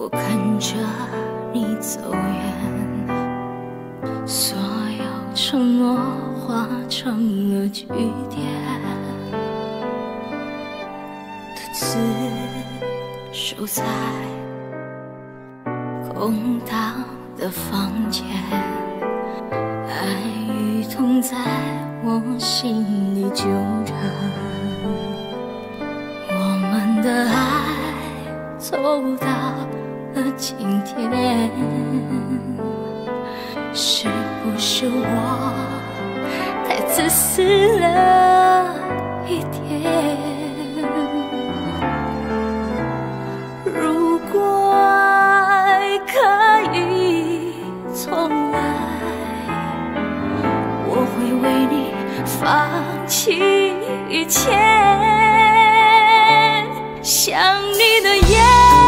我看着你走远，所有承诺化成了句点，独自守在空荡的房间，爱与痛在我心里纠缠，我们的爱走到了今天，是不是我太自私了一点？如果爱可以重来，我会为你放弃一切。想你的夜，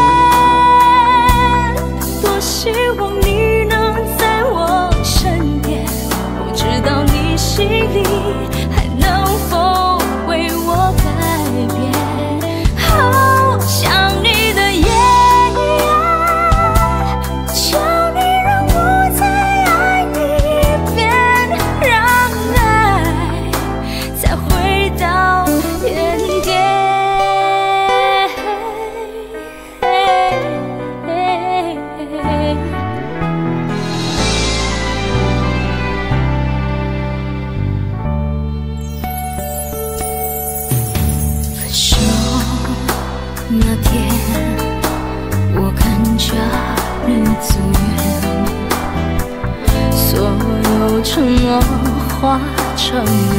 多希望你能在我身边，不知道你心里还能否为我改变。好想你的夜，求你让我再爱你一遍，让爱再回到原点。那天，我看着你走远，所有承诺化成